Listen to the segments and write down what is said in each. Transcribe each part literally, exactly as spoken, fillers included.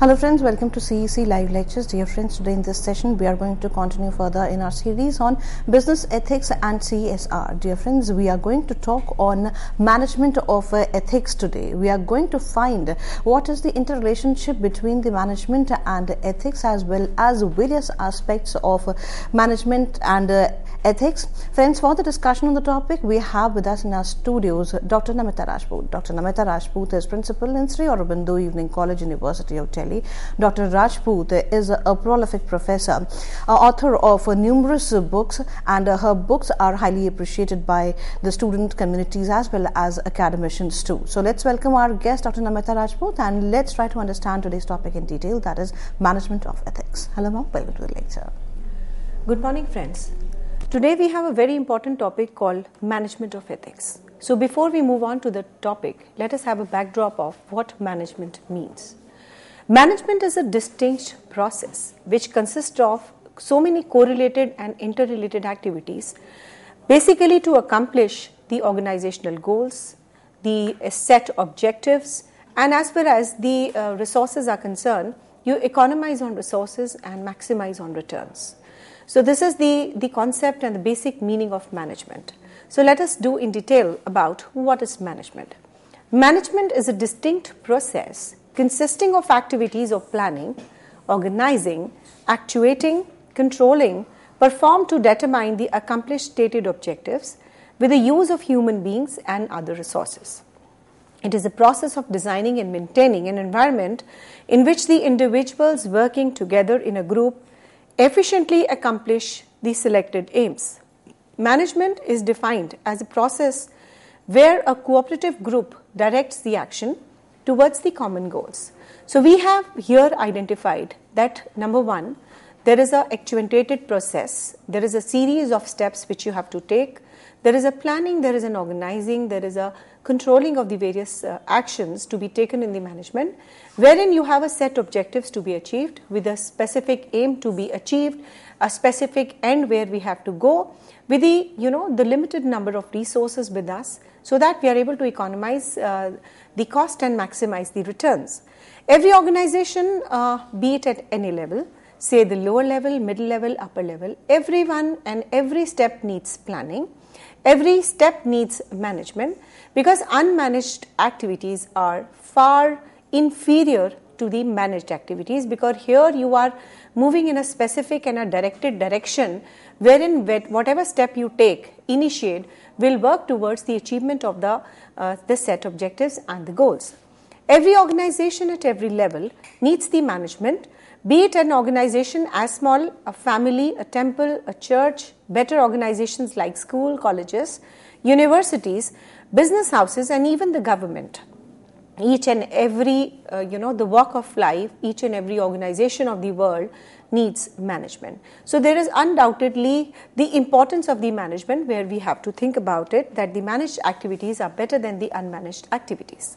Hello friends, welcome to C E C Live Lectures. Dear friends, today in this session we are going to continue further in our series on business ethics and C S R. Dear friends, we are going to talk on management of uh, ethics today. We are going to find what is the interrelationship between the management and ethics as well as various aspects of uh, management and uh, ethics. Friends, for the discussion on the topic, we have with us in our studios Doctor Namita Rajput. Doctor Namita Rajput is principal in Sri Aurobindo Evening College, University of Delhi. Doctor Rajput is a prolific professor, uh, author of uh, numerous uh, books, and uh, her books are highly appreciated by the student communities as well as academicians too. So let's welcome our guest, Doctor Namita Rajput, and let's try to understand today's topic in detail, that is management of ethics. Hello ma'am, welcome to the lecture. Good morning friends. Today we have a very important topic called management of ethics. So before we move on to the topic, let us have a backdrop of what management means. Management is a distinct process which consists of so many correlated and interrelated activities, basically to accomplish the organizational goals, the set objectives, and as far as the uh, resources are concerned, you economize on resources and maximize on returns. So this is the, the concept and the basic meaning of management. So let us do in detail about what is management. Management is a distinct process consisting of activities of planning, organizing, actuating, controlling, performed to determine the accomplished stated objectives with the use of human beings and other resources. It is a process of designing and maintaining an environment in which the individuals working together in a group efficiently accomplish the selected aims. Management is defined as a process where a cooperative group directs the action towards the common goals. So we have here identified that number one, there is a actuated process, there is a series of steps which you have to take, there is a planning, there is an organizing, there is a controlling of the various uh, actions to be taken in the management, wherein you have a set objectives to be achieved with a specific aim to be achieved, a specific end where we have to go with the, you know, the limited number of resources with us so that we are able to economize uh, the cost and maximize the returns. Every organization, uh, be it at any level, say the lower level, middle level, upper level, everyone and every step needs planning. Every step needs management because unmanaged activities are far inferior to the managed activities, because here you are moving in a specific and a directed direction wherein whatever step you take, initiate, will work towards the achievement of the, uh, the set objectives and the goals. Every organization at every level needs the management, be it an organization as small, a family, a temple, a church, better organizations like school, colleges, universities, business houses, and even the government. Each and every, uh, you know, the walk of life, each and every organization of the world needs management. So there is undoubtedly the importance of the management where we have to think about it, that the managed activities are better than the unmanaged activities.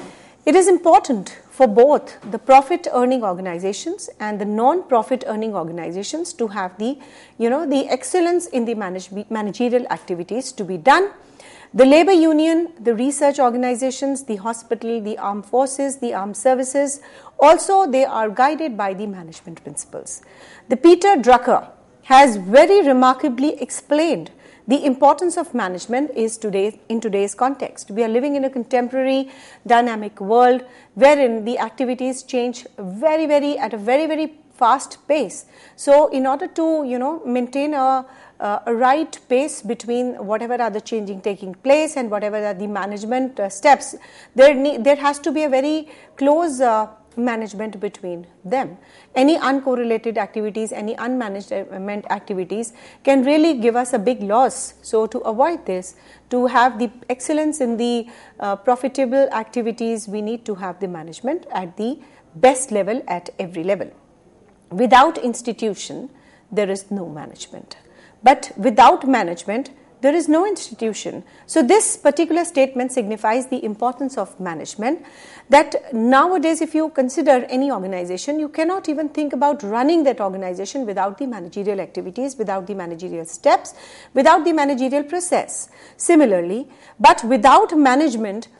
It is important for both the profit earning organizations and the non-profit earning organizations to have the, you know, the excellence in the manage- managerial activities to be done. The labor union, the research organizations, the hospital, the armed forces, the armed services, also they are guided by the management principles. The Peter Drucker has very remarkably explained the importance of management is today in today's context. We are living in a contemporary dynamic world wherein the activities change very, very at a very, very fast pace. So in order to, you know, maintain a Uh, a right pace between whatever are the changing taking place and whatever are the management uh, steps, there ne- there has to be a very close uh, management between them. Any uncorrelated activities, any unmanaged activities can really give us a big loss. So to avoid this, to have the excellence in the uh, profitable activities, we need to have the management at the best level at every level. Without institution, there is no management. But without management, there is no institution. So this particular statement signifies the importance of management, that nowadays if you consider any organization, you cannot even think about running that organization without the managerial activities, without the managerial steps, without the managerial process. Similarly, but without management,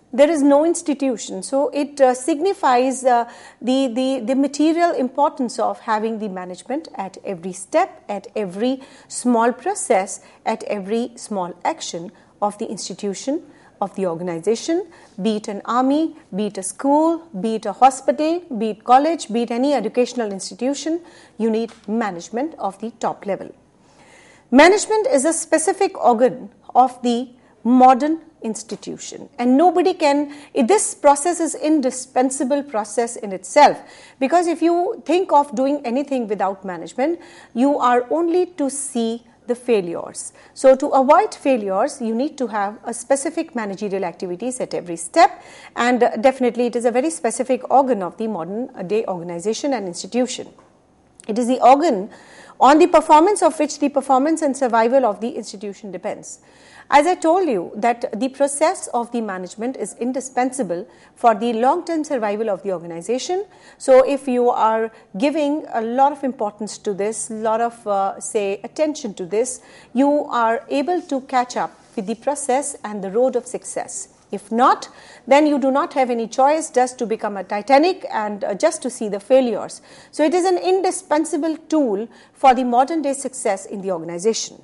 there is no institution. So it uh, signifies uh, the, the, the material importance of having the management at every step, at every small process, at every small action of the institution, of the organization, be it an army, be it a school, be it a hospital, be it college, be it any educational institution. You need management of the top level. Management is a specific organ of the modern institution, and nobody can, this process is indispensable process in itself, because if you think of doing anything without management, you are only to see the failures. So to avoid failures, you need to have a specific managerial activities at every step, and definitely it is a very specific organ of the modern day organization and institution. It is the organ on the performance of which the performance and survival of the institution depends. As I told you that the process of the management is indispensable for the long-term survival of the organization. So if you are giving a lot of importance to this, a lot of, uh, say, attention to this, you are able to catch up with the process and the road of success. If not, then you do not have any choice just to become a Titanic and uh, just to see the failures. So it is an indispensable tool for the modern day success in the organization.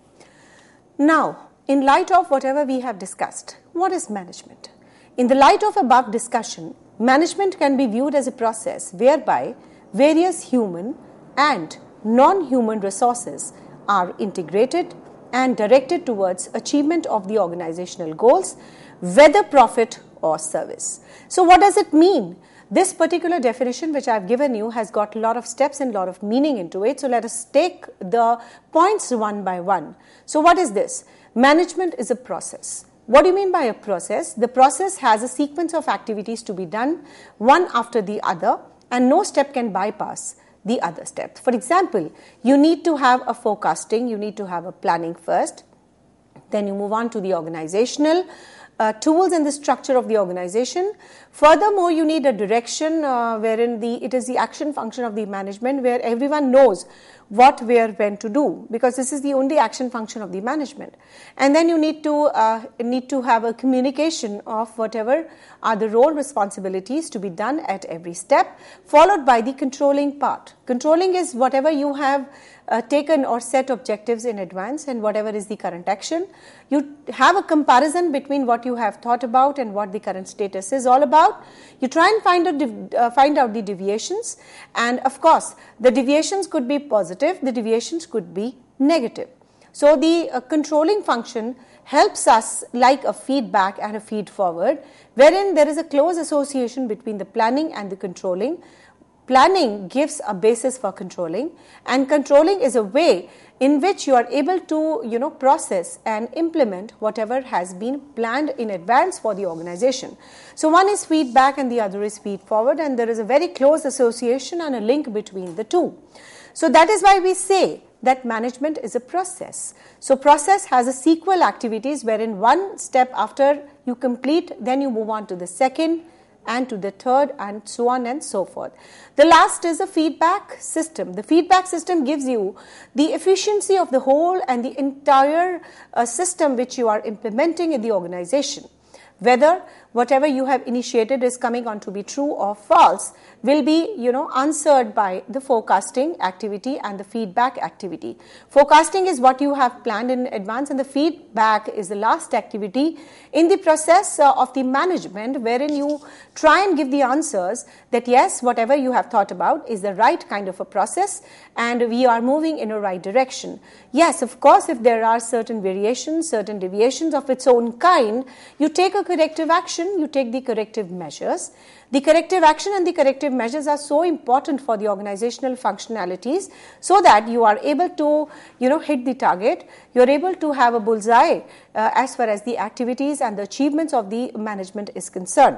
Now, in light of whatever we have discussed, what is management? In the light of above discussion, management can be viewed as a process whereby various human and non-human resources are integrated and directed towards achievement of the organizational goals, whether profit or service. So what does it mean? This particular definition which I have given you has got a lot of steps and a lot of meaning into it. So let us take the points one by one. So what is this? Management is a process. What do you mean by a process? The process has a sequence of activities to be done, one after the other, and no step can bypass the other step. For example, you need to have a forecasting, you need to have a planning first, then you move on to the organizational uh, tools and the structure of the organization. Furthermore, you need a direction uh, wherein the it is the action function of the management where everyone knows what, where, when to do, because this is the only action function of the management. And then you need to uh, need to have a communication of whatever are the role responsibilities to be done at every step, followed by the controlling part. Controlling is whatever you have uh, taken or set objectives in advance and whatever is the current action. You have a comparison between what you have thought about and what the current status is all about. You try and find out, uh, find out the deviations, and of course the deviations could be positive, the deviations could be negative. So the uh, controlling function helps us like a feedback and a feed forward, wherein there is a close association between the planning and the controlling. Planning gives a basis for controlling, and controlling is a way in which you are able to, you know, process and implement whatever has been planned in advance for the organization. So one is feedback and the other is feed forward, and there is a very close association and a link between the two. So that is why we say that management is a process. So process has a sequel activities wherein one step after you complete, then you move on to the second and to the third, and so on and so forth. The last is a feedback system. The feedback system gives you the efficiency of the whole and the entire uh, system which you are implementing in the organization. Whether whatever you have initiated is coming on to be true or false will be, you know, answered by the forecasting activity and the feedback activity. Forecasting is what you have planned in advance, and the feedback is the last activity in the process uh, of the management, wherein you try and give the answers that yes, whatever you have thought about is the right kind of a process and we are moving in a right direction. Yes, of course, if there are certain variations, certain deviations of its own kind, you take a corrective action, you take the corrective measures. The corrective action and the corrective measures are so important for the organizational functionalities, so that you are able to, you know, hit the target. You are able to have a bullseye uh, as far as the activities and the achievements of the management is concerned.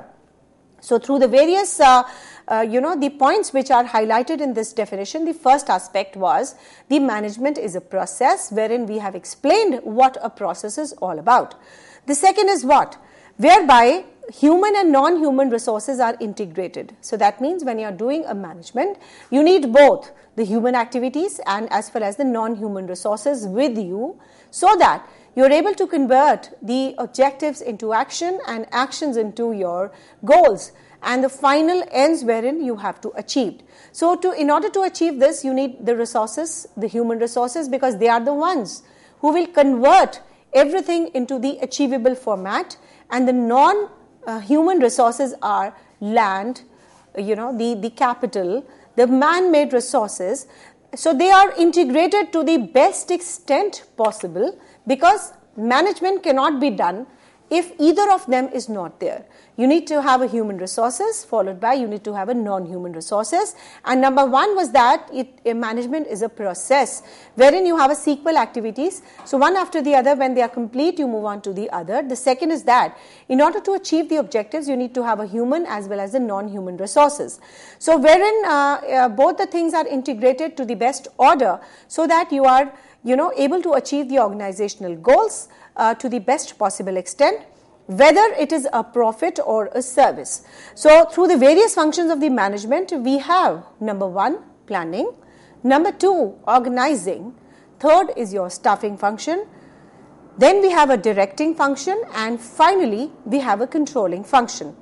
So through the various, uh, uh, you know, the points which are highlighted in this definition, the first aspect was the management is a process, wherein we have explained what a process is all about. The second is what? Whereby human and non-human resources are integrated. So that means when you are doing a management, you need both the human activities and as well as the non-human resources with you, so that you're able to convert the objectives into action and actions into your goals, and the final ends wherein you have to achieve. So to, in order to achieve this, you need the resources, the human resources, because they are the ones who will convert everything into the achievable format, and the non-human uh, resources are land, you know, the, the capital, the man-made resources. So they are integrated to the best extent possible, because management cannot be done if either of them is not there. You need to have a human resources, followed by you need to have a non-human resources. And number one was that it, a management is a process wherein you have a sequel activities. So one after the other, when they are complete, you move on to the other. The second is that in order to achieve the objectives, you need to have a human as well as the non-human resources. So wherein uh, uh, both the things are integrated to the best order, so that you are, you know, able to achieve the organizational goals uh, to the best possible extent, whether it is a profit or a service. So through the various functions of the management, we have number one, planning, number two, organizing, third is your staffing function, then we have a directing function, and finally we have a controlling function.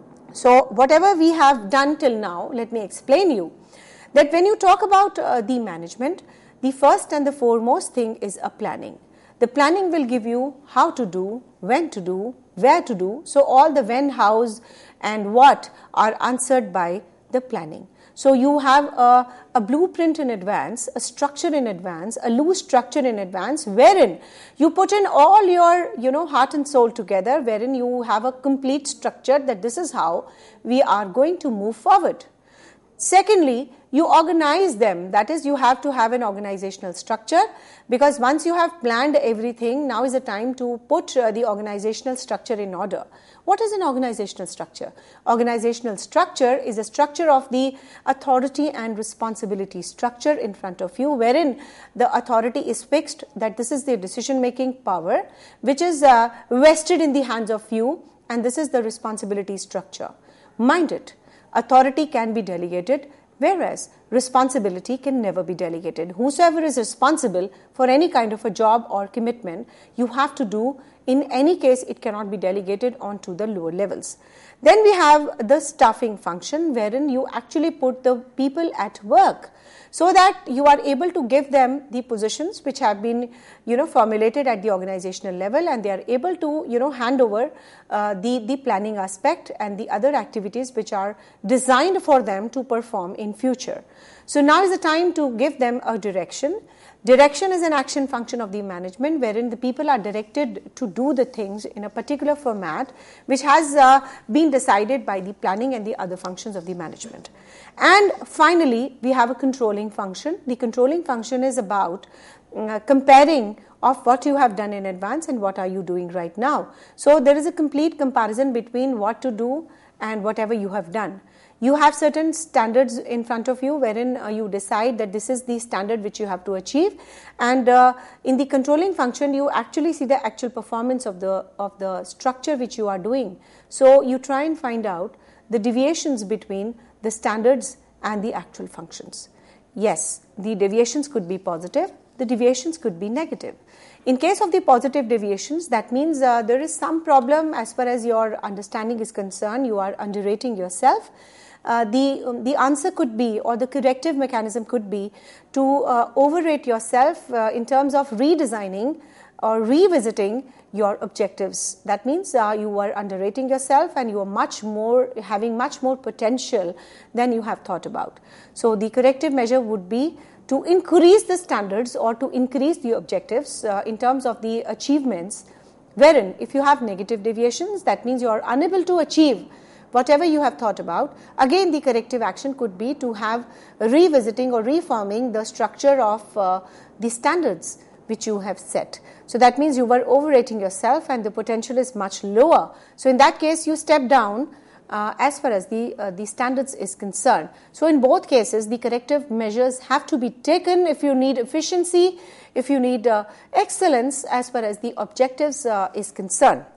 So whatever we have done till now, let me explain you that when you talk about uh, the management, the first and the foremost thing is a planning. The planning will give you how to do, when to do, where to do. So all the when, hows and what are answered by the planning. So you have a, a blueprint in advance, a structure in advance, a loose structure in advance, wherein you put in all your, you know, heart and soul together, wherein you have a complete structure that this is how we are going to move forward. Secondly, you organize them. That is, you have to have an organizational structure, because once you have planned everything, now is the time to put uh, the organizational structure in order. What is an organizational structure? Organizational structure is a structure of the authority and responsibility structure in front of you, wherein the authority is fixed, that this is the decision-making power which is uh, vested in the hands of you, and this is the responsibility structure. Mind it, authority can be delegated, whereas responsibility can never be delegated. Whosoever is responsible for any kind of a job or commitment, you have to do. In any case, it cannot be delegated onto the lower levels. Then we have the staffing function, wherein you actually put the people at work, so that you are able to give them the positions which have been, you know, formulated at the organizational level, and they are able to, you know, hand over uh, the, the planning aspect and the other activities which are designed for them to perform in future. So now is the time to give them a direction. Direction is an action function of the management, wherein the people are directed to do the things in a particular format which has uh, been decided by the planning and the other functions of the management. And finally, we have a controlling function. The controlling function is about uh, comparing of what you have done in advance and what are you doing right now. So there is a complete comparison between what to do and whatever you have done. You have certain standards in front of you, wherein uh, you decide that this is the standard which you have to achieve, and uh, in the controlling function you actually see the actual performance of the of the structure which you are doing. So you try and find out the deviations between the standards and the actual functions. Yes, the deviations could be positive, the deviations could be negative. In case of the positive deviations, that means uh, there is some problem as far as your understanding is concerned, you are underrating yourself. Uh, the, um, the answer could be, or the corrective mechanism could be, to uh, overrate yourself uh, in terms of redesigning or revisiting your objectives. That means uh, you are underrating yourself and you are much more, having much more potential than you have thought about. So the corrective measure would be to increase the standards or to increase the objectives uh, in terms of the achievements, wherein if you have negative deviations, that means you are unable to achieve whatever you have thought about. Again, the corrective action could be to have revisiting or reforming the structure of uh, the standards which you have set. So that means you were overrating yourself and the potential is much lower. So in that case, you step down uh, as far as the, uh, the standards is concerned. So in both cases, the corrective measures have to be taken if you need efficiency, if you need uh, excellence as far as the objectives uh, is concerned.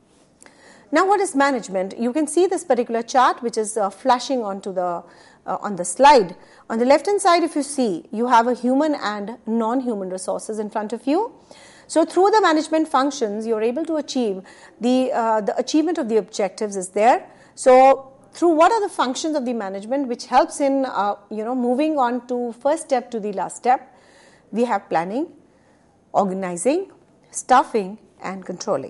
Now, what is management? You can see this particular chart which is uh, flashing onto the uh, on the slide. On the left hand side, if you see, you have a human and non-human resources in front of you. So through the management functions, you're able to achieve the, uh, the achievement of the objectives is there. So through what are the functions of the management which helps in uh, you know moving on to first step to the last step? We have planning, organizing, staffing and controlling.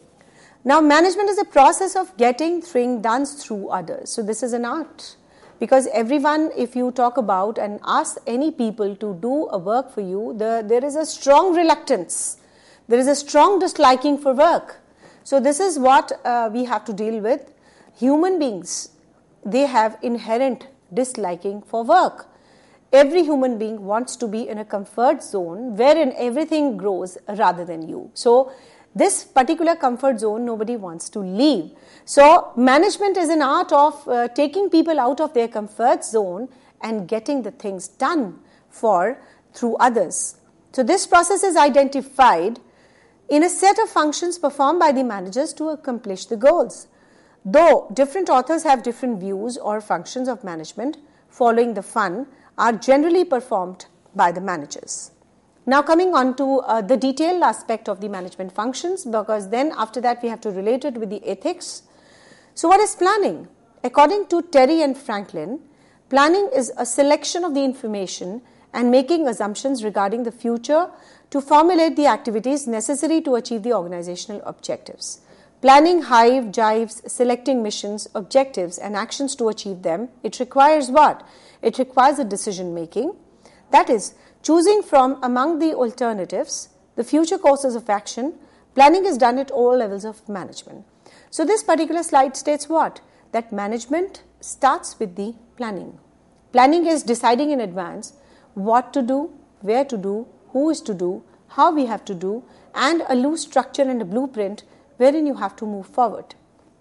Now management is a process of getting things done through others. So this is an art, because everyone, if you talk about and ask any people to do a work for you, the, there is a strong reluctance, there is a strong disliking for work. So this is what uh, we have to deal with. Human beings, they have inherent disliking for work. Every human being wants to be in a comfort zone wherein everything grows rather than you. So this particular comfort zone, nobody wants to leave. So management is an art of uh, taking people out of their comfort zone and getting the things done for through others. So this process is identified in a set of functions performed by the managers to accomplish the goals. Though different authors have different views or functions of management, following the fun are generally performed by the managers. Now coming on to uh, the detailed aspect of the management functions, because then after that we have to relate it with the ethics. So what is planning? According to Terry and Franklin, planning is a selection of the information and making assumptions regarding the future to formulate the activities necessary to achieve the organizational objectives. Planning hive, jives, selecting missions, objectives and actions to achieve them, it requires what? It requires a decision making. That is, choosing from among the alternatives, the future courses of action. Planning is done at all levels of management. So this particular slide states what? That management starts with the planning. Planning is deciding in advance what to do, where to do, who is to do, how we have to do, and a loose structure and a blueprint wherein you have to move forward.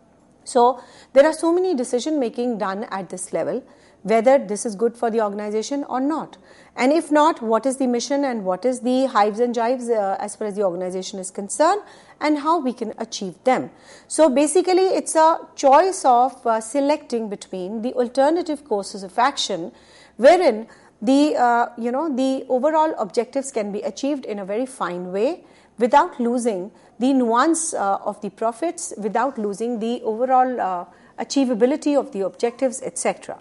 So there are so many decision making done at this level, whether this is good for the organization or not. And if not, what is the mission and what is the hives and jives uh, as far as the organization is concerned, and how we can achieve them. So basically it's a choice of uh, selecting between the alternative courses of action, wherein the uh, you know the overall objectives can be achieved in a very fine way without losing the nuance uh, of the profits, without losing the overall uh, achievability of the objectives, et cetera.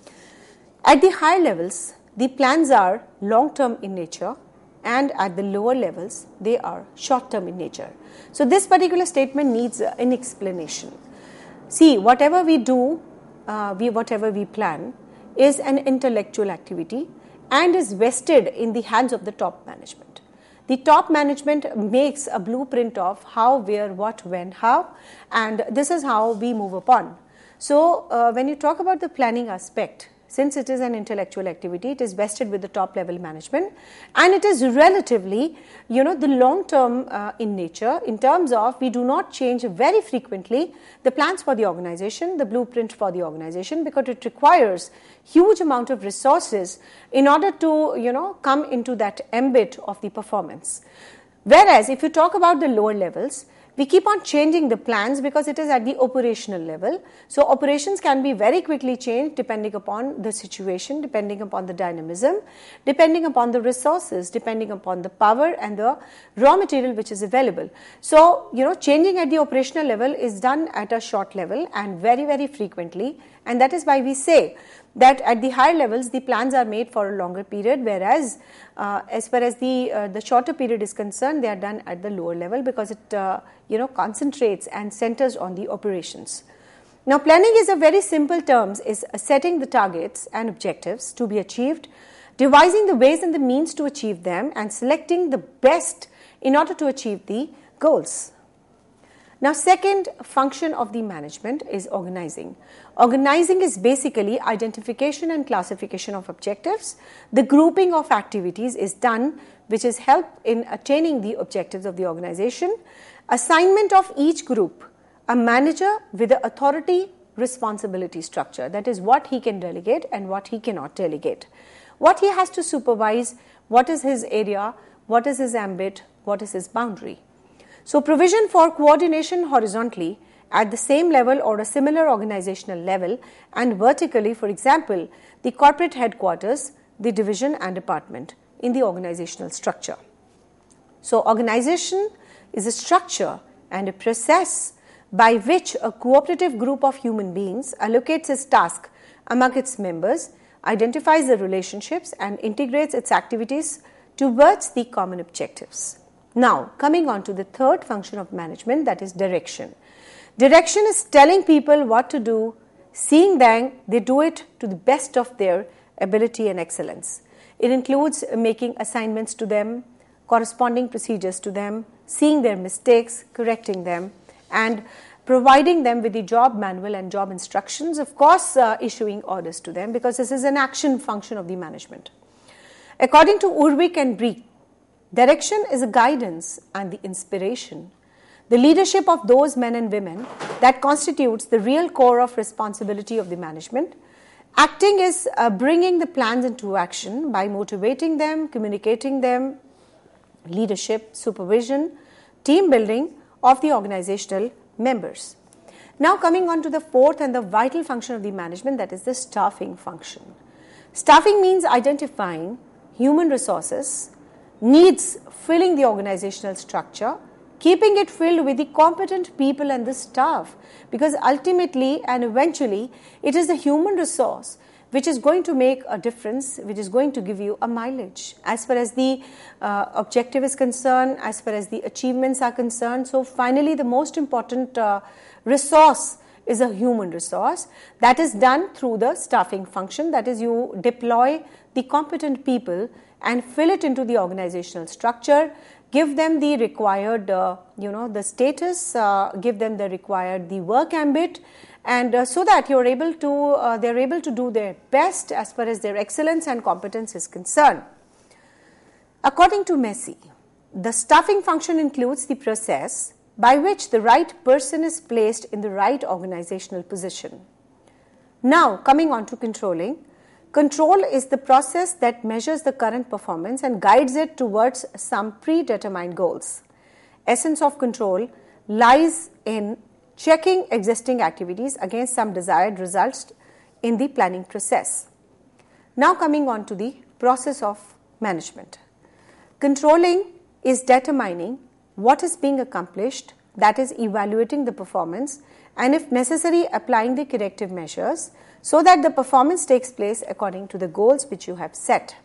At the higher levels, the plans are long-term in nature, and at the lower levels, they are short-term in nature. So this particular statement needs uh, an explanation. See, whatever we do, uh, we whatever we plan, is an intellectual activity and is vested in the hands of the top management. The top management makes a blueprint of how, where, what, when, how, and this is how we move upon. So uh, when you talk about the planning aspect, since it is an intellectual activity, it is vested with the top level management, and it is relatively, you know, the long term uh, in nature, in terms of we do not change very frequently the plans for the organization, the blueprint for the organization, because it requires huge amount of resources in order to, you know, come into that ambit of the performance. Whereas if you talk about the lower levels, we keep on changing the plans because it is at the operational level. So operations can be very quickly changed depending upon the situation, depending upon the dynamism, depending upon the resources, depending upon the power and the raw material which is available. So, you know, changing at the operational level is done at a short level and very, very frequently. And that is why we say that at the higher levels, the plans are made for a longer period, whereas uh, as far as the uh, the shorter period is concerned, they are done at the lower level because it uh, you know concentrates and centers on the operations. Now, planning is a very simple terms, is setting the targets and objectives to be achieved, devising the ways and the means to achieve them, and selecting the best in order to achieve the goals. Now, second function of the management is organizing. Organizing is basically identification and classification of objectives. The grouping of activities is done, which is help in attaining the objectives of the organization. Assignment of each group, a manager with the authority responsibility structure. That is what he can delegate and what he cannot delegate. What he has to supervise, what is his area, what is his ambit, what is his boundary. So provision for coordination horizontally at the same level or a similar organizational level, and vertically, for example, the corporate headquarters, the division and department in the organizational structure. So organization is a structure and a process by which a cooperative group of human beings allocates its task among its members, identifies the relationships and integrates its activities towards the common objectives. Now, coming on to the third function of management, that is direction. Direction is telling people what to do, seeing them they do it to the best of their ability and excellence. It includes making assignments to them, corresponding procedures to them, seeing their mistakes, correcting them, and providing them with the job manual and job instructions, of course uh, issuing orders to them, because this is an action function of the management. According to Urvik and Breek, direction is a guidance and the inspiration, the leadership of those men and women that constitutes the real core of responsibility of the management. Acting is uh, bringing the plans into action by motivating them, communicating them, leadership, supervision, team building of the organizational members. Now coming on to the fourth and the vital function of the management, that is the staffing function. Staffing means identifying human resources, needs filling the organizational structure, keeping it filled with the competent people and the staff, because ultimately and eventually it is the human resource which is going to make a difference, which is going to give you a mileage as far as the uh, objective is concerned, as far as the achievements are concerned. So finally the most important uh, resource is a human resource that is done through the staffing function, that is you deploy the competent people and fill it into the organizational structure, give them the required, uh, you know, the status, uh, give them the required, the work ambit, and uh, so that you're able to, uh, they're able to do their best as far as their excellence and competence is concerned. According to Messi, the staffing function includes the process by which the right person is placed in the right organizational position. Now, coming on to controlling. Control is the process that measures the current performance and guides it towards some predetermined goals. Essence of control lies in checking existing activities against some desired results in the planning process. Now coming on to the process of management. Controlling is determining what is being accomplished, that is evaluating the performance, and if necessary applying the corrective measures so that the performance takes place according to the goals which you have set.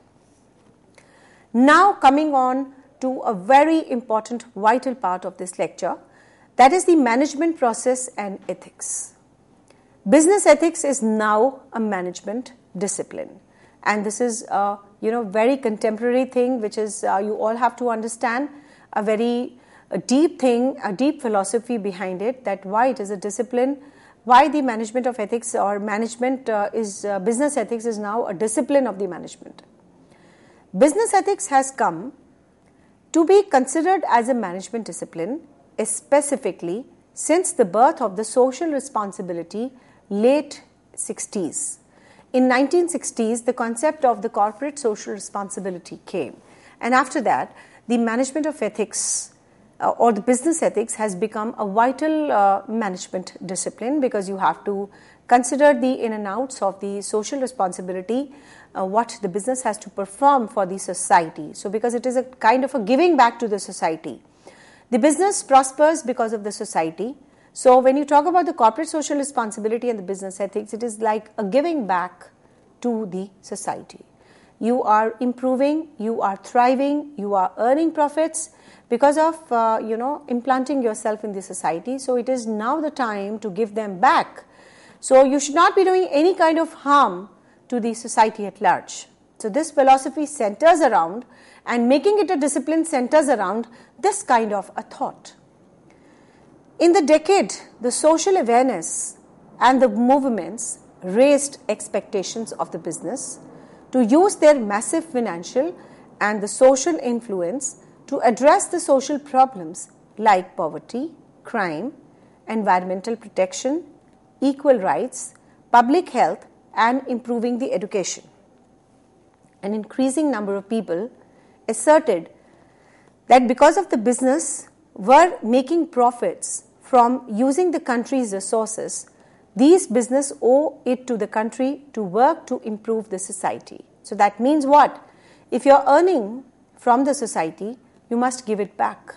Now coming on to a very important vital part of this lecture, that is the management process and ethics. Business ethics is now a management discipline, and this is a you know very contemporary thing which is uh, you all have to understand, a very a deep thing, a deep philosophy behind it, that why it is a discipline, why the management of ethics or management uh, is uh, business ethics is now a discipline of the management. Business ethics has come to be considered as a management discipline, specifically since the birth of the social responsibility late sixties. In nineteen sixties, the concept of the corporate social responsibility came, and after that, the management of ethics uh, or the business ethics has become a vital uh, management discipline, because you have to consider the in and outs of the social responsibility, uh, what the business has to perform for the society. So because it is a kind of a giving back to the society. The business prospers because of the society. So when you talk about the corporate social responsibility and the business ethics, it is like a giving back to the society. You are improving, you are thriving, you are earning profits because of, uh, you know, implanting yourself in the society. So it is now the time to give them back. So you should not be doing any kind of harm to the society at large. So this philosophy centers around, and making it a discipline centers around this kind of a thought. In the decade, the social awareness and the movements raised expectations of the business to use their massive financial and the social influence to address the social problems like poverty, crime, environmental protection, equal rights, public health, and improving the education. An increasing number of people asserted that because of the business were making profits from using the country's resources, these business owe it to the country to work to improve the society. So that means what? If you're earning from the society, you must give it back.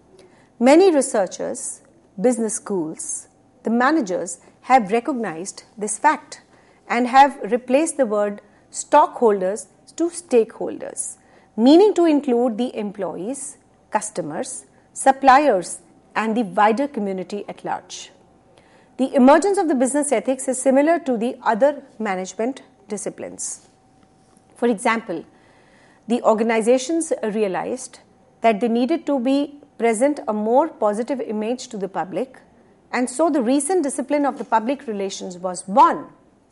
Many researchers, business schools, the managers have recognized this fact and have replaced the word stockholders to stakeholders, meaning to include the employees, customers, suppliers, and the wider community at large. The emergence of the business ethics is similar to the other management disciplines. For example, the organizations realized that they needed to be present a more positive image to the public, and so the recent discipline of the public relations was born.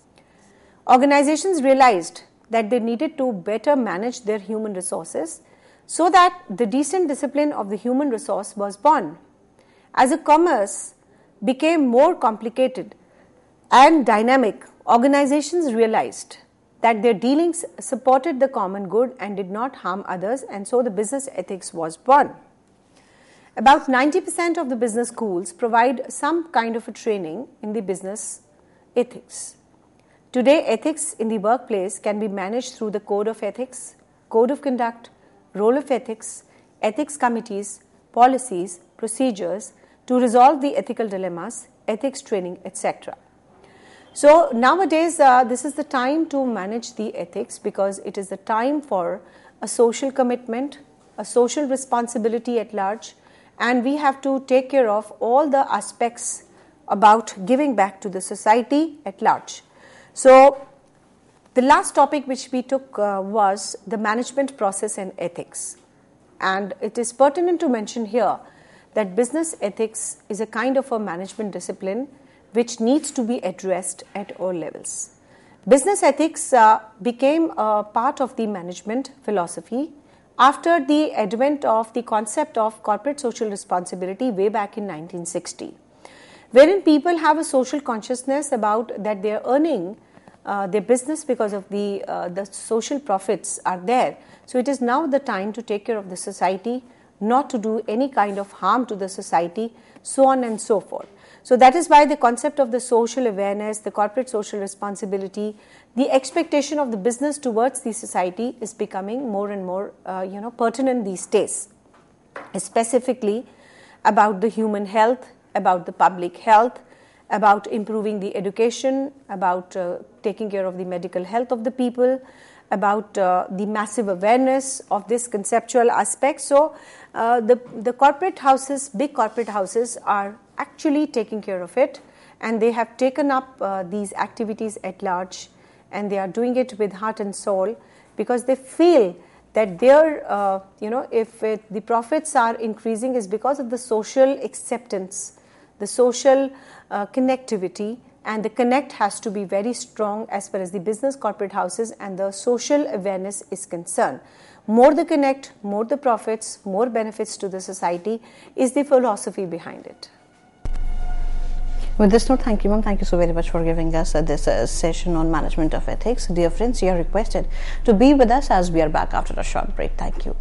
Organizations realized that they needed to better manage their human resources, so that the decent discipline of the human resource was born. As a commerce became more complicated and dynamic, organizations realized that their dealings supported the common good and did not harm others, and so the business ethics was born. About ninety percent of the business schools provide some kind of a training in the business ethics. Today, ethics in the workplace can be managed through the code of ethics, code of conduct, role of ethics, ethics committees, policies, procedures to resolve the ethical dilemmas, ethics training, et cetera. So nowadays, uh, this is the time to manage the ethics, because it is the time for a social commitment, a social responsibility at large, and we have to take care of all the aspects about giving back to the society at large. So the last topic which we took uh, was the management process and ethics. And it is pertinent to mention here that business ethics is a kind of a management discipline which needs to be addressed at all levels. Business ethics uh, became a part of the management philosophy after the advent of the concept of corporate social responsibility way back in nineteen sixty, wherein people have a social consciousness about that they are earning uh, their business because of the uh, the social profits are there. So it is now the time to take care of the society, not to do any kind of harm to the society, so on and so forth. So that is why the concept of the social awareness, the corporate social responsibility, the expectation of the business towards the society is becoming more and more, uh, you know, pertinent these days, specifically about the human health, about the public health, about improving the education, about uh, taking care of the medical health of the people, about uh, the massive awareness of this conceptual aspect. So uh, the, the corporate houses, big corporate houses are actually taking care of it, and they have taken up uh, these activities at large, and they are doing it with heart and soul, because they feel that their, uh, you know, if it, the profits are increasing is because of the social acceptance, the social uh, connectivity, and the connect has to be very strong as far as the business corporate houses and the social awareness is concerned. More the connect, more the profits, more benefits to the society is the philosophy behind it. With this note, thank you, ma'am. Thank you so very much for giving us uh, this uh, session on management of ethics. Dear friends, you are requested to be with us as we are back after a short break. Thank you.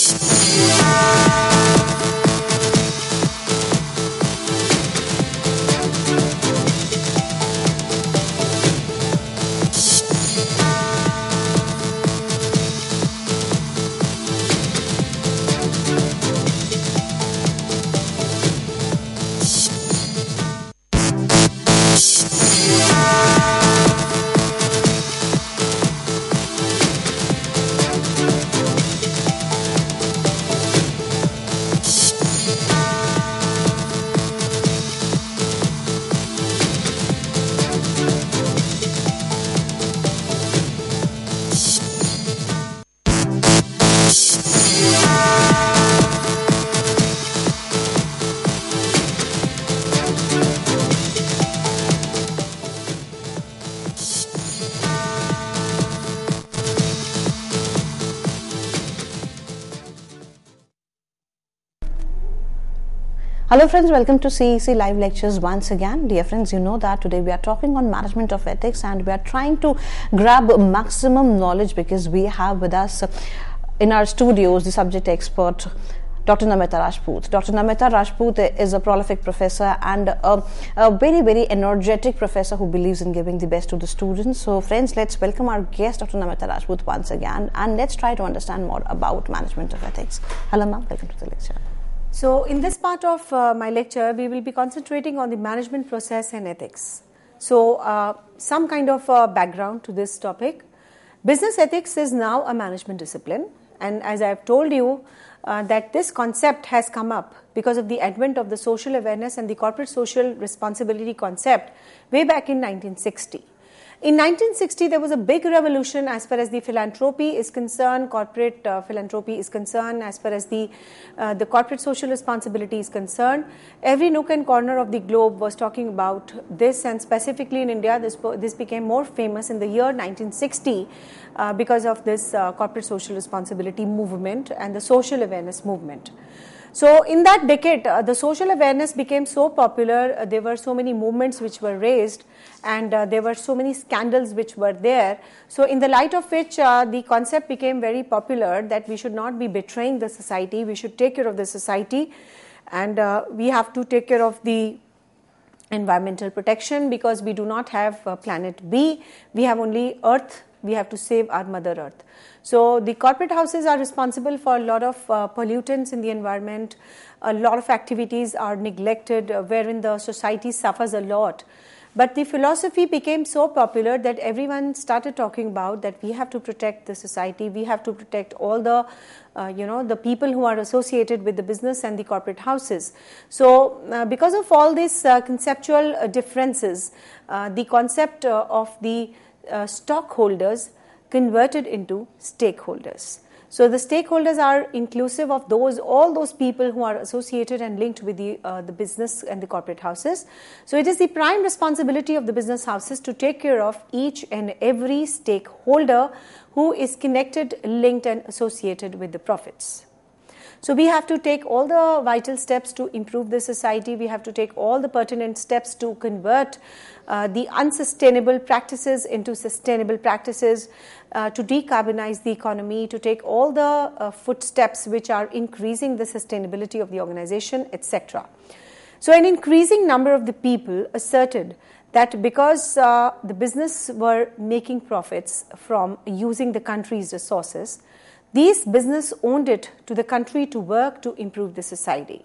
Hello friends, welcome to C E C live lectures once again. Dear friends, you know that today we are talking on management of ethics and we are trying to grab maximum knowledge because we have with us in our studios the subject expert Doctor Namita Rajput. Doctor Namita Rajput is a prolific professor and a, a very very energetic professor who believes in giving the best to the students. So friends, let's welcome our guest Doctor Namita Rajput once again and let's try to understand more about management of ethics. Hello ma'am, welcome to the lecture. So, in this part of uh, my lecture, we will be concentrating on the management process and ethics. So, uh, some kind of uh, background to this topic. Business ethics is now a management discipline, and as I have told you, uh, that this concept has come up because of the advent of the social awareness and the corporate social responsibility concept way back in nineteen sixty. In nineteen sixty, there was a big revolution as far as the philanthropy is concerned, corporate uh, philanthropy is concerned, as far as the uh, the corporate social responsibility is concerned. Every nook and corner of the globe was talking about this, and specifically in India, this this became more famous in the year nineteen sixty uh, because of this uh, corporate social responsibility movement and the social awareness movement. So, in that decade, uh, the social awareness became so popular, uh, there were so many movements which were raised and uh, there were so many scandals which were there. So, in the light of which uh, the concept became very popular that we should not be betraying the society, we should take care of the society and uh, we have to take care of the environmental protection because we do not have uh, planet B, we have only Earth, we have to save our Mother Earth. So, the corporate houses are responsible for a lot of uh, pollutants in the environment, a lot of activities are neglected uh, wherein the society suffers a lot. But the philosophy became so popular that everyone started talking about that we have to protect the society, we have to protect all the, uh, you know, the people who are associated with the business and the corporate houses. So, uh, because of all these uh, conceptual uh, differences, uh, the concept uh, of the uh, stockholders converted into stakeholders. So the stakeholders are inclusive of those all those people who are associated and linked with the uh, the business and the corporate houses. So it is the prime responsibility of the business houses to take care of each and every stakeholder who is connected, linked and associated with the profits. So we have to take all the vital steps to improve the society. We have to take all the pertinent steps to convert uh, the unsustainable practices into sustainable practices, uh, to decarbonize the economy, to take all the uh, footsteps which are increasing the sustainability of the organization, et cetera. So an increasing number of the people asserted that because uh, the business were making profits from using the country's resources, these business owned it to the country to work to improve the society.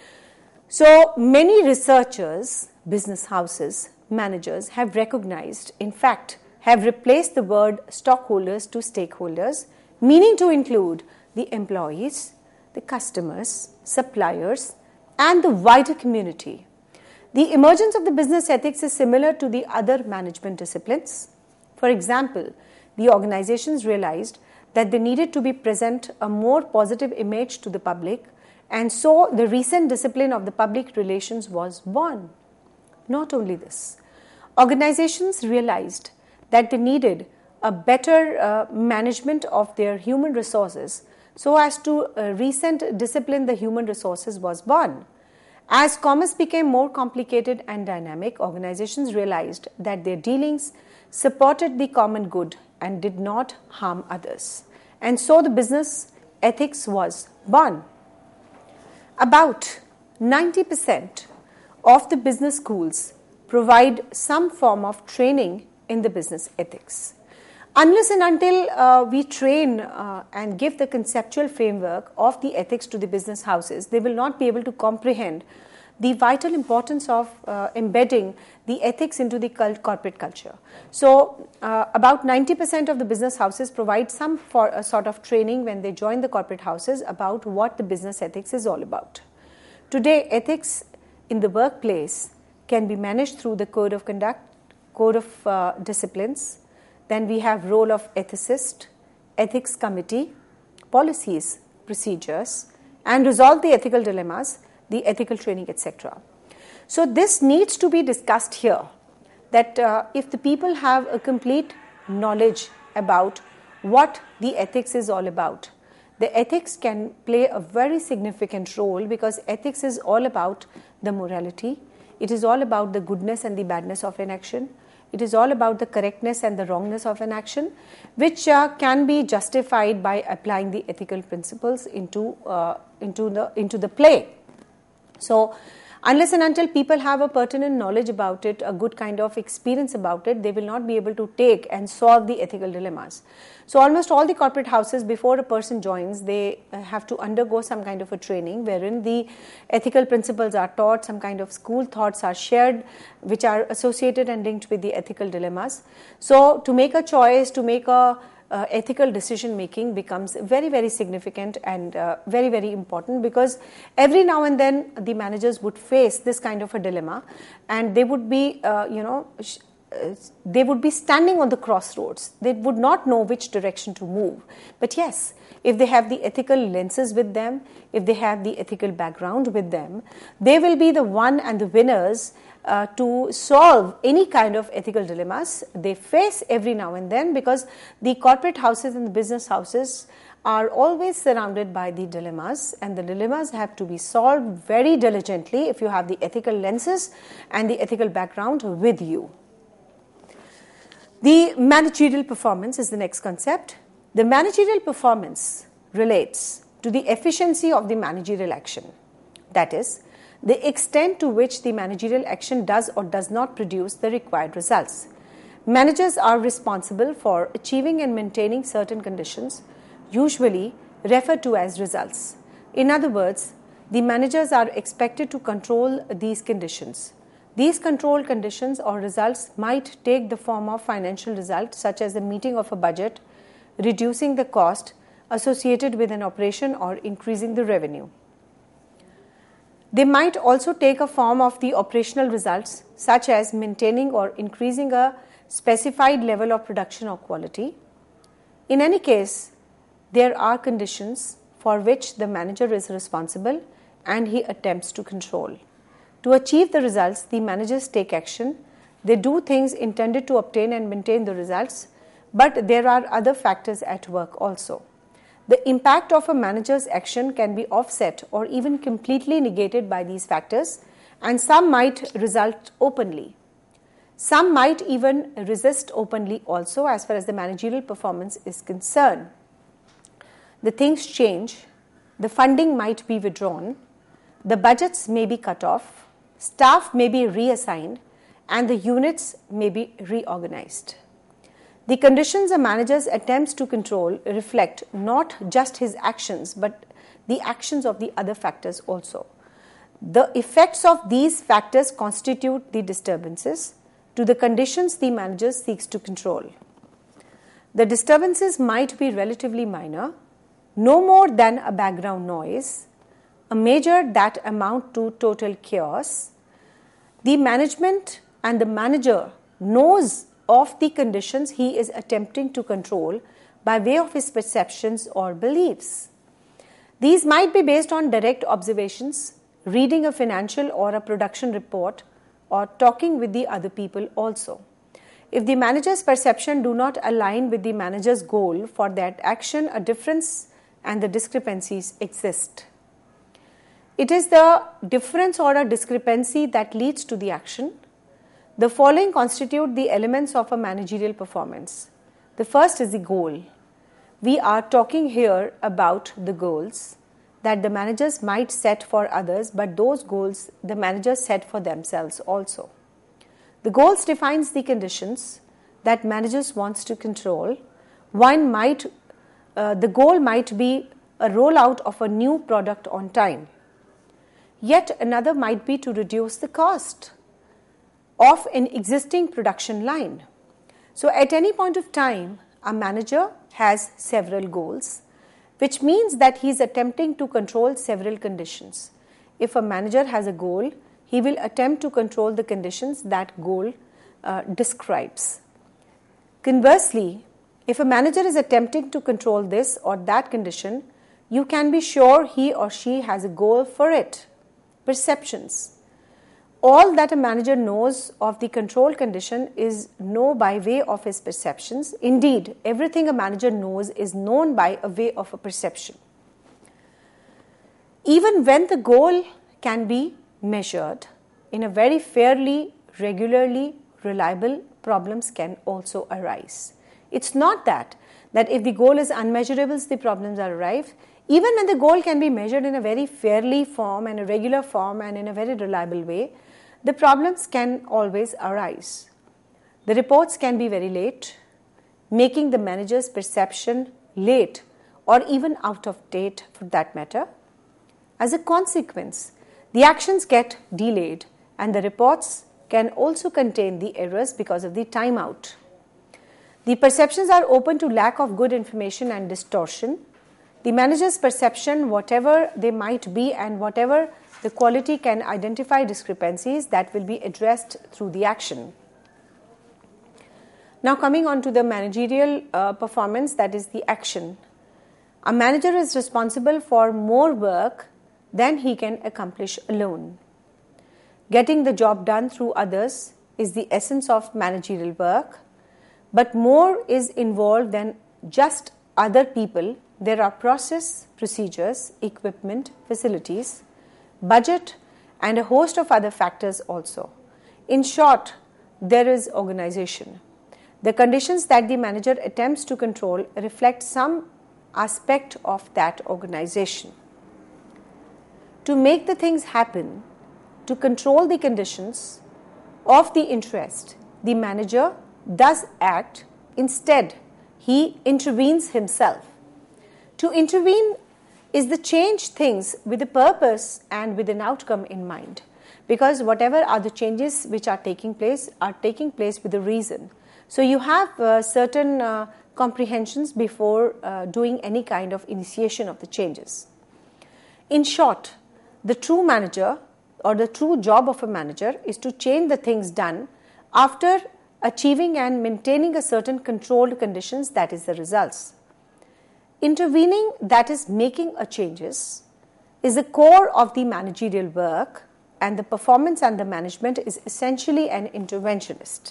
So many researchers, business houses, managers have recognized, in fact, have replaced the word stockholders to stakeholders, meaning to include the employees, the customers, suppliers, and the wider community. The emergence of the business ethics is similar to the other management disciplines. For example, the organizations realized that they needed to be present a more positive image to the public, and so the recent discipline of the public relations was born. Not only this, organizations realized that they needed a better uh, management of their human resources so as to uh, recent discipline the human resources was born. As commerce became more complicated and dynamic, organizations realized that their dealings supported the common good and did not harm others. And so the business ethics was born. About ninety percent of the business schools provide some form of training in the business ethics. Unless and until uh, we train uh, and give the conceptual framework of the ethics to the business houses, they will not be able to comprehend the vital importance of uh, embedding the ethics into the cult corporate culture. So, uh, about ninety percent of the business houses provide some for a sort of training when they join the corporate houses about what the business ethics is all about. Today, ethics in the workplace can be managed through the code of conduct, code of uh, disciplines. Then we have role of ethicist, ethics committee, policies, procedures, and resolve the ethical dilemmas, the ethical training, et cetera. So this needs to be discussed here, that uh, if the people have a complete knowledge about what the ethics is all about, the ethics can play a very significant role, because ethics is all about the morality. It is all about the goodness and the badness of an action. It is all about the correctness and the wrongness of an action, which uh, can be justified by applying the ethical principles into uh, into the into the play. So, unless and until people have a pertinent knowledge about it, a good kind of experience about it, they will not be able to take and solve the ethical dilemmas. So, almost all the corporate houses, before a person joins, they have to undergo some kind of a training wherein the ethical principles are taught, some kind of school thoughts are shared, which are associated and linked with the ethical dilemmas. So, to make a choice, to make a Uh, ethical decision making becomes very, very significant and uh, very, very important, because every now and then the managers would face this kind of a dilemma, and they would be, uh, you know, sh- uh, they would be standing on the crossroads. They would not know which direction to move. But yes, if they have the ethical lenses with them, if they have the ethical background with them, they will be the one and the winners Uh, to solve any kind of ethical dilemmas they face every now and then, because the corporate houses and the business houses are always surrounded by the dilemmas, and the dilemmas have to be solved very diligently if you have the ethical lenses and the ethical background with you. The managerial performance is the next concept. The managerial performance relates to the efficiency of the managerial action. That is, the extent to which the managerial action does or does not produce the required results. Managers are responsible for achieving and maintaining certain conditions, usually referred to as results. In other words, the managers are expected to control these conditions. These control conditions or results might take the form of financial results, such as the meeting of a budget, reducing the cost associated with an operation, or increasing the revenue. They might also take a form of the operational results, such as maintaining or increasing a specified level of production or quality. In any case, there are conditions for which the manager is responsible and he attempts to control. To achieve the results, the managers take action. They do things intended to obtain and maintain the results, but there are other factors at work also. The impact of a manager's action can be offset or even completely negated by these factors, and some might result openly. Some might even resist openly also, as far as the managerial performance is concerned. The things change, the funding might be withdrawn, the budgets may be cut off, staff may be reassigned, and the units may be reorganized. The conditions a manager attempts to control reflect not just his actions, but the actions of the other factors also. The effects of these factors constitute the disturbances to the conditions the manager seeks to control. The disturbances might be relatively minor, no more than a background noise, a major that amount to total chaos. The management and the manager knows of the conditions he is attempting to control by way of his perceptions or beliefs. These might be based on direct observations, reading a financial or a production report, or talking with the other people also. If the manager's perception do not align with the manager's goal for that action, a difference and the discrepancies exist. It is the difference or a discrepancy that leads to the action. The following constitute the elements of a managerial performance. The first is the goal. we are talking here about the goals that the managers might set for others, but those goals the managers set for themselves also. The goals defines the conditions that managers wants to control. One might, uh, the goal might be a rollout of a new product on time. Yet another might be to reduce the cost of an existing production line. So at any point of time, a manager has several goals, which means that he is attempting to control several conditions. If a manager has a goal, he will attempt to control the conditions that goal uh, describes. Conversely, if a manager is attempting to control this or that condition, you can be sure he or she has a goal for it. Perceptions. All that a manager knows of the control condition is known by way of his perceptions. Indeed, everything a manager knows is known by a way of a perception. Even when the goal can be measured in a very fairly, regularly, reliable, problems can also arise. It's not that, that if the goal is unmeasurable, the problems are arrived. Even when the goal can be measured in a very fairly form and a regular form and in a very reliable way, the problems can always arise. The reports can be very late, making the manager's perception late or even out of date for that matter. As a consequence, the actions get delayed and the reports can also contain the errors because of the timeout. The perceptions are open to lack of good information and distortion. The manager's perception, whatever they might be and whatever the quality, can identify discrepancies that will be addressed through the action. Now coming on to the managerial uh, performance, that is the action. A manager is responsible for more work than he can accomplish alone. Getting the job done through others is the essence of managerial work, but more is involved than just other people. There are process, procedures, equipment, facilities, budget, and a host of other factors also. In short, there is organization. The conditions that the manager attempts to control reflect some aspect of that organization. To make the things happen, to control the conditions of the interest, the manager does act. Instead, he intervenes himself. To intervene is to change things with a purpose and with an outcome in mind, because whatever are the changes which are taking place are taking place with a reason. So you have uh, certain uh, comprehensions before uh, doing any kind of initiation of the changes. In short, the true manager or the true job of a manager is to change the things done after achieving and maintaining a certain controlled conditions, that is the results. Intervening, that is making a changes, is the core of the managerial work, and the performance and the management is essentially an interventionist.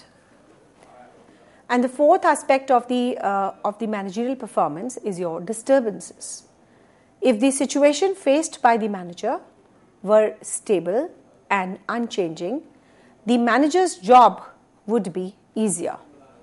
And the fourth aspect of the uh, of the managerial performance is your disturbances. If the situation faced by the manager were stable and unchanging, the manager's job would be easier.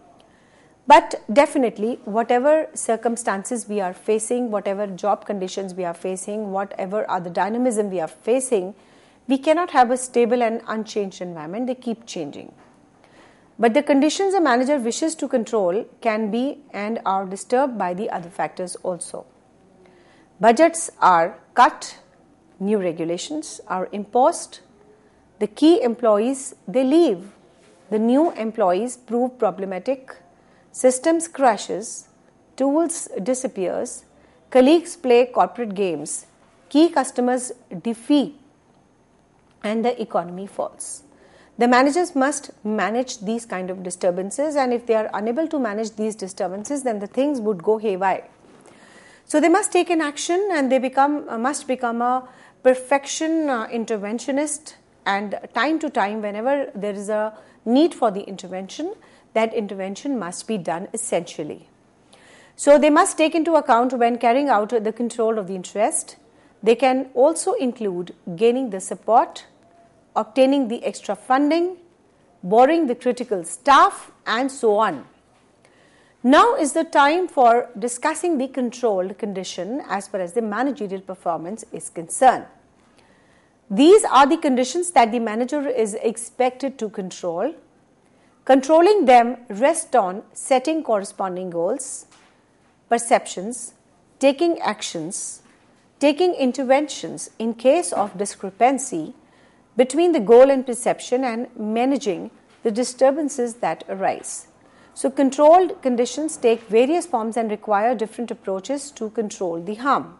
But definitely, whatever circumstances we are facing, whatever job conditions we are facing, whatever are the dynamism we are facing, we cannot have a stable and unchanged environment. They keep changing. But the conditions a manager wishes to control can be and are disturbed by the other factors also. Budgets are cut, new regulations are imposed, the key employees, they leave, the new employees prove problematic, systems crashes, tools disappears, colleagues play corporate games, key customers defeat, and the economy falls. The managers must manage these kind of disturbances, and if they are unable to manage these disturbances, then the things would go haywire. So they must take an action, and they become uh, must become a perfection uh, interventionist, and time to time, whenever there is a need for the intervention, that intervention must be done essentially. So they must take into account when carrying out the control of the interest. They can also include gaining the support, obtaining the extra funding, borrowing the critical staff, and so on. Now is the time for discussing the controlled condition as far as the managerial performance is concerned. These are the conditions that the manager is expected to control. Controlling them rests on setting corresponding goals, perceptions, taking actions, taking interventions in case of discrepancy between the goal and perception, and managing the disturbances that arise. So controlled conditions take various forms and require different approaches to control the harm.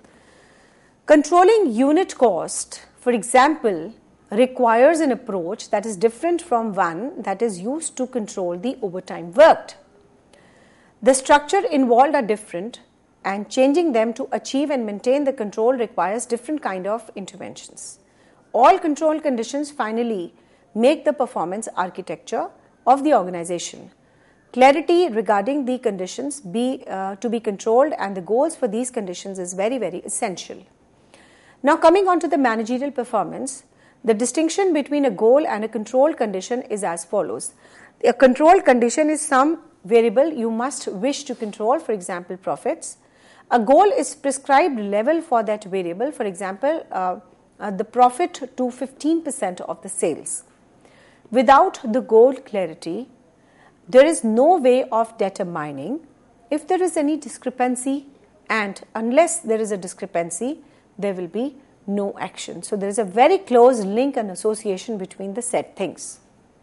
Controlling unit cost, for example, requires an approach that is different from one that is used to control the overtime worked. The structure involved are different, and changing them to achieve and maintain the control requires different kind of interventions. All control conditions finally make the performance architecture of the organization. Clarity regarding the conditions be, uh, to be controlled and the goals for these conditions is very, very essential. Now coming on to the managerial performance, the distinction between a goal and a control condition is as follows. A control condition is some variable you must wish to control, for example, profits. A goal is prescribed level for that variable, for example, uh, uh, the profit to fifteen percent of the sales. Without the goal clarity, there is no way of determining if there is any discrepancy, and unless there is a discrepancy, there will be no action. So there is a very close link and association between the said things.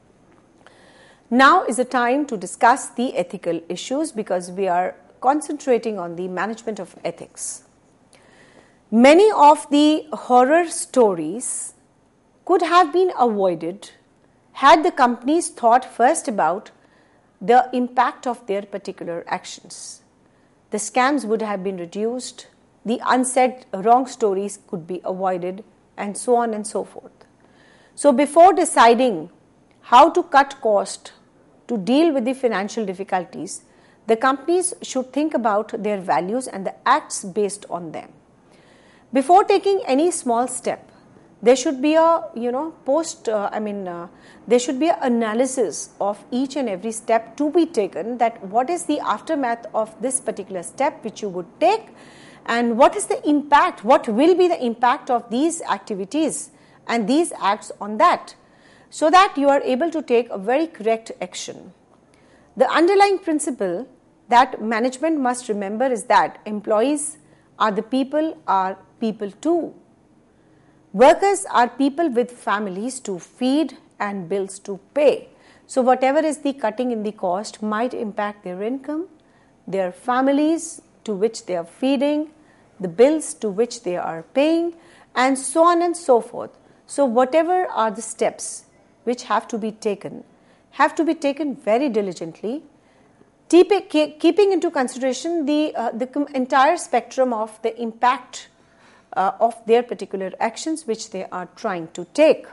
Now is the time to discuss the ethical issues, because we are concentrating on the management of ethics. Many of the horror stories could have been avoided had the companies thought first about the impact of their particular actions. The scams would have been reduced, the unsaid wrong stories could be avoided, and so on and so forth. So before deciding how to cut cost to deal with the financial difficulties, the companies should think about their values and the acts based on them. Before taking any small step, there should be a, you know, post, uh, I mean, uh, there should be an analysis of each and every step to be taken, that what is the aftermath of this particular step which you would take, and what is the impact, what will be the impact of these activities and these acts on that, so that you are able to take a very correct action. The underlying principle that management must remember is that employees are the people, are people too. Workers are people with families to feed and bills to pay. So whatever is the cutting in the cost might impact their income, their families to which they are feeding, the bills to which they are paying, and so on and so forth. So whatever are the steps which have to be taken, have to be taken very diligently, keeping into consideration the, uh, the entire spectrum of the impact uh, of their particular actions which they are trying to take.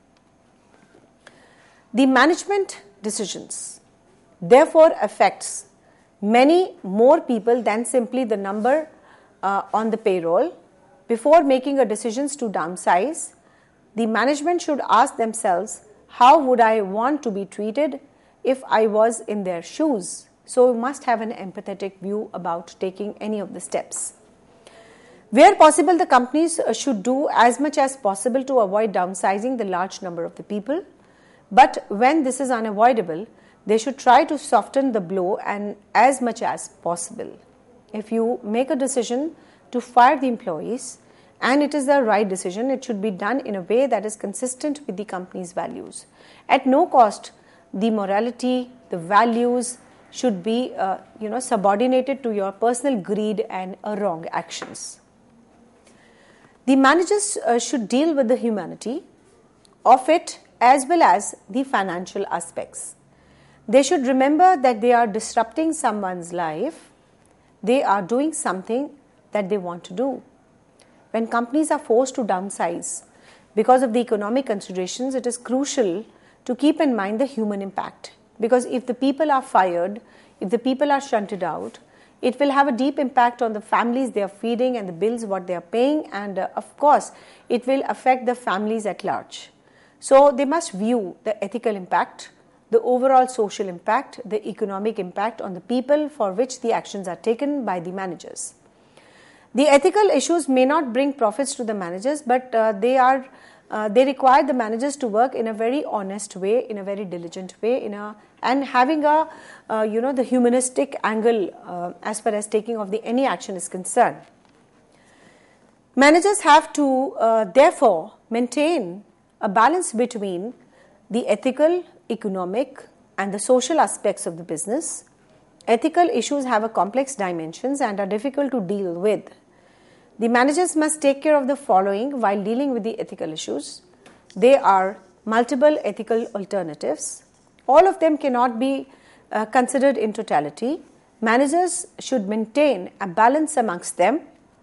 The management decisions therefore affects many more people than simply the number uh, on the payroll. Before making a decisions to downsize, the management should ask themselves, how would I want to be treated if I was in their shoes? So we must have an empathetic view about taking any of the steps. Where possible, the companies should do as much as possible to avoid downsizing the large number of the people. But when this is unavoidable, they should try to soften the blow and as much as possible. If you make a decision to fire the employees and it is the right decision, it should be done in a way that is consistent with the company's values. At no cost, the morality, the values should be uh, you know, subordinated to your personal greed and uh, wrong actions. The managers uh, should deal with the humanity of it as well as the financial aspects. They should remember that they are disrupting someone's life. They are doing something that they want to do. When companies are forced to downsize because of the economic considerations, it is crucial to keep in mind the human impact. Because if the people are fired, if the people are shunted out, it will have a deep impact on the families they are feeding and the bills what they are paying, and uh, of course it will affect the families at large. So they must view the ethical impact the overall social impact, the economic impact on the people for which the actions are taken by the managers. The ethical issues may not bring profits to the managers, but uh, they are uh, they require the managers to work in a very honest way, in a very diligent way, in a and having a uh, you know the humanistic angle uh, as far as taking of the any action is concerned. Managers have to uh, therefore maintain a balance between the ethical, economic, and the social aspects of the business. Ethical issues have a complex dimensions and are difficult to deal with. The managers must take care of the following while dealing with the ethical issues. They are multiple ethical alternatives. All of them cannot be uh, considered in totality. Managers should maintain a balance amongst them.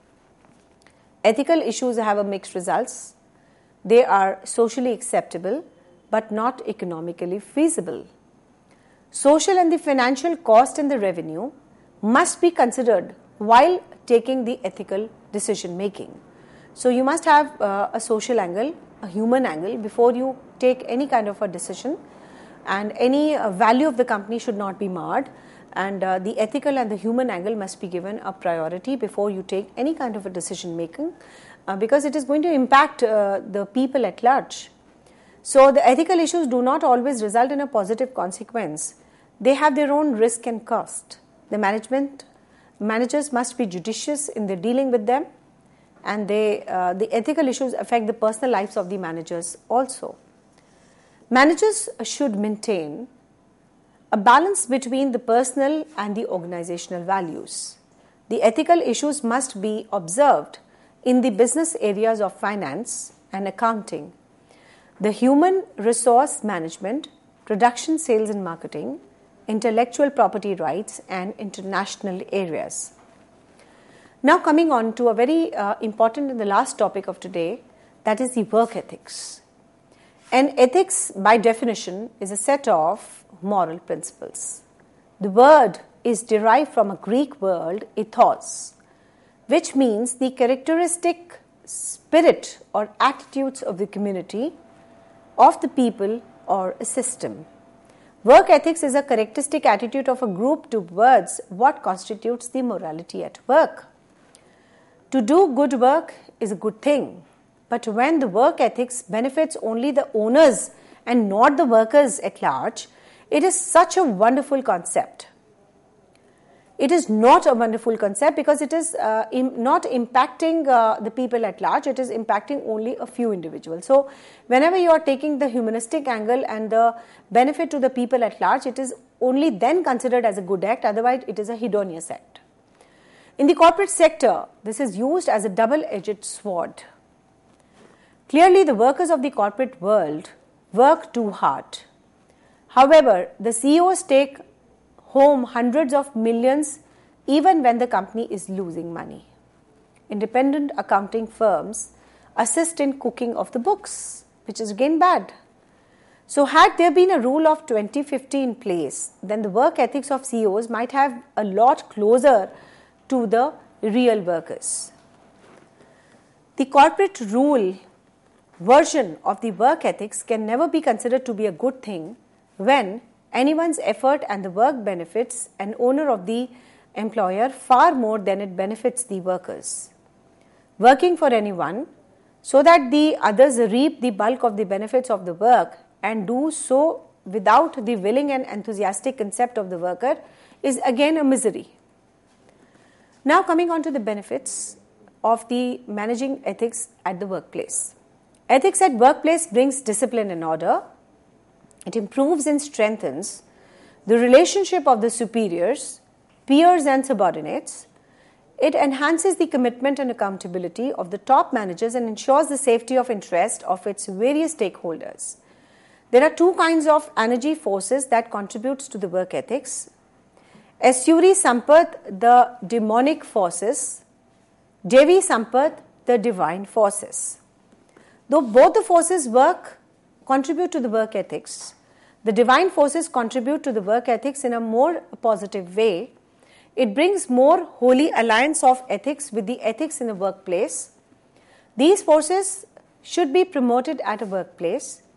Ethical issues have a mixed results. They are socially acceptable but not economically feasible. Social and the financial cost and the revenue must be considered while taking the ethical decision making. So you must have uh, a social angle, a human angle before you take any kind of a decision, and any uh, value of the company should not be marred, and uh, the ethical and the human angle must be given a priority before you take any kind of a decision making, uh, because it is going to impact uh, the people at large. So the ethical issues do not always result in a positive consequence. They have their own risk and cost. The management managers must be judicious in their dealing with them, and they uh, the ethical issues affect the personal lives of the managers also. Managers should maintain a balance between the personal and the organizational values. The ethical issues must be observed in the business areas of finance and accounting, the human resource management, production, sales and marketing, intellectual property rights, and international areas. Now coming on to a very uh, important and the last topic of today, that is the work ethics. And ethics by definition is a set of moral principles. The word is derived from a Greek word ethos, which means the characteristic spirit or attitudes of the community, of the people, or a system. Work ethics is a characteristic attitude of a group towards what constitutes the morality at work. To do good work is a good thing, but when the work ethics benefits only the owners and not the workers at large, it is such a wonderful concept. It is not a wonderful concept because it is uh, im- not impacting uh, the people at large, it is impacting only a few individuals. So, whenever you are taking the humanistic angle and the benefit to the people at large, it is only then considered as a good act, otherwise it is a hedonious act. In the corporate sector, this is used as a double-edged sword. Clearly, the workers of the corporate world work too hard. However, the C E Os take home hundreds of millions even when the company is losing money. Independent accounting firms assist in cooking of the books, which is again bad. So had there been a rule of twenty fifty in place, then the work ethics of C E Os might have a lot closer to the real workers. The corporate rule version of the work ethics can never be considered to be a good thing when anyone's effort and the work benefits an owner of the employer far more than it benefits the workers. Working for anyone so that the others reap the bulk of the benefits of the work and do so without the willing and enthusiastic concept of the worker is again a misery. Now coming on to the benefits of the managing ethics at the workplace. Ethics at workplace brings discipline and order. It improves and strengthens the relationship of the superiors, peers and subordinates. It enhances the commitment and accountability of the top managers and ensures the safety of interest of its various stakeholders. There are two kinds of energy forces that contributes to the work ethics. Asuri Sampath, the demonic forces, Devi Sampath, the divine forces. Though both the forces work, contribute to the work ethics, the divine forces contribute to the work ethics in a more positive way. It brings more holy alliance of ethics with the ethics in the workplace. These forces should be promoted at a workplace.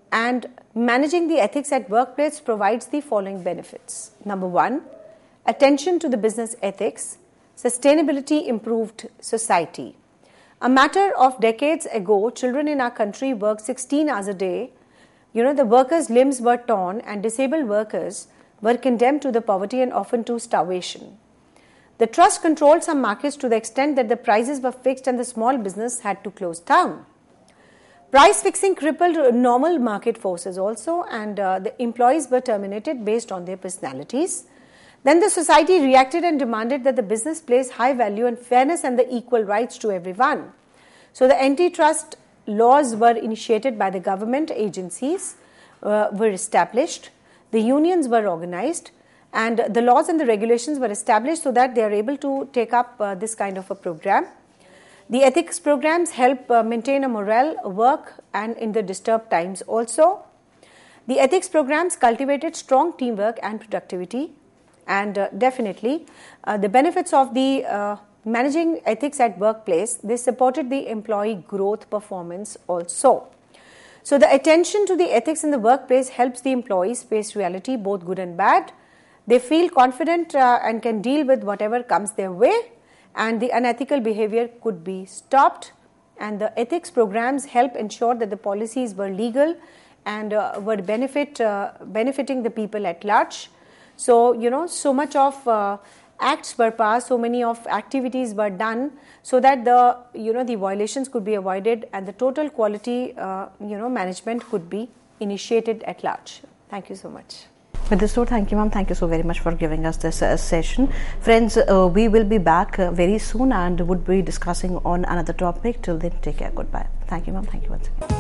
And managing the ethics at workplace provides the following benefits. Number one, attention to the business ethics, sustainability, improved society. A matter of decades ago, children in our country worked sixteen hours a day. You know, the workers' limbs were torn and disabled workers were condemned to the poverty and often to starvation. The trust controlled some markets to the extent that the prices were fixed and the small business had to close down. Price fixing crippled normal market forces also, and uh, the employees were terminated based on their personalities. Then the society reacted and demanded that the business place high value and fairness and the equal rights to everyone. So the antitrust laws were initiated by the government agencies, uh, were established, the unions were organized, and the laws and the regulations were established so that they are able to take up uh, this kind of a program. The ethics programs help uh, maintain a morale, work, and in the disturbed times also. The ethics programs cultivated strong teamwork and productivity, and uh, definitely uh, the benefits of the uh, managing ethics at workplace, they supported the employee growth performance also. So the attention to the ethics in the workplace helps the employees face reality, both good and bad. They feel confident uh, and can deal with whatever comes their way, and the unethical behavior could be stopped. And the ethics programs help ensure that the policies were legal and uh, were benefit uh, benefiting the people at large. So, you know, so much of uh, acts were passed, so many of activities were done so that the, you know, the violations could be avoided and the total quality, uh, you know, management could be initiated at large. Thank you so much. With this note, thank you, ma'am. Thank you so very much for giving us this uh, session. Friends, uh, we will be back uh, very soon and would be discussing on another topic. Till then, take care. Goodbye. Thank you, ma'am. Thank you once again.